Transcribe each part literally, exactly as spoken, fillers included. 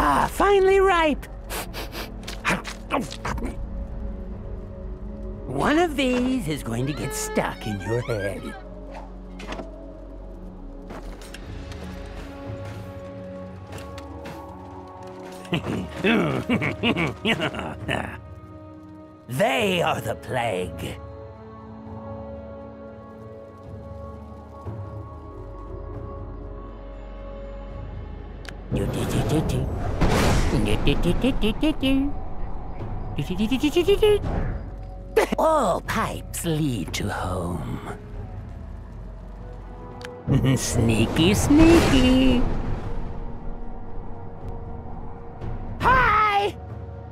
Ah, finally ripe. One of these is going to get stuck in your head. They are the plague. All pipes lead to home. Sneaky, sneaky. Hi!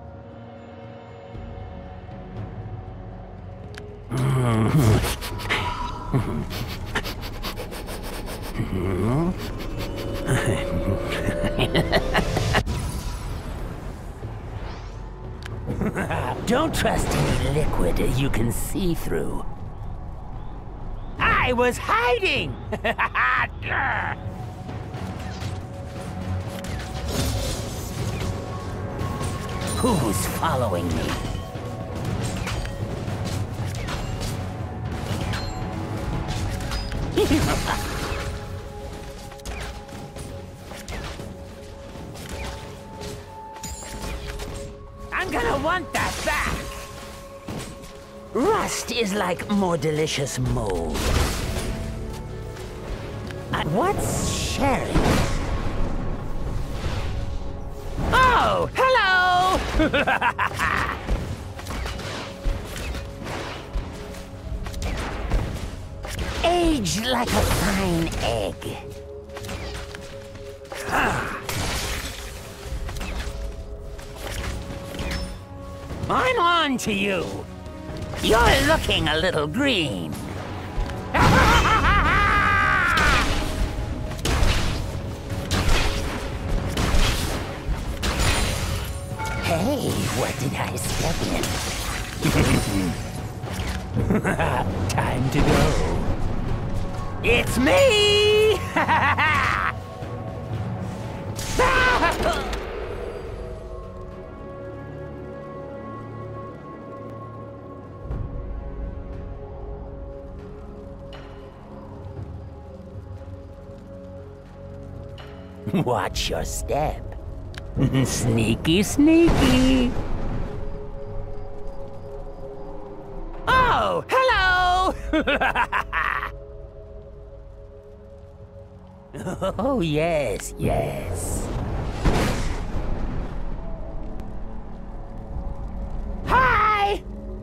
Don't trust any liquid you can see through. I was hiding! Who's following me? I'm gonna want that back! Rust is like more delicious mold. Uh, what's sharing? Oh, hello! Aged like a fine egg. I'm on to you. You're looking a little green. Hey, what did I step in? Time to go. It's me! Watch your step. Sneaky, sneaky. Oh, hello! Oh, yes, yes. Hi!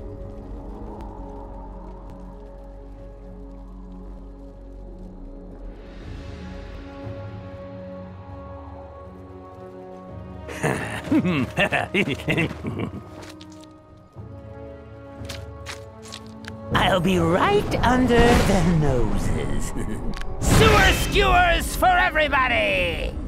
I'll be right under the noses. Sewer skewers for everybody!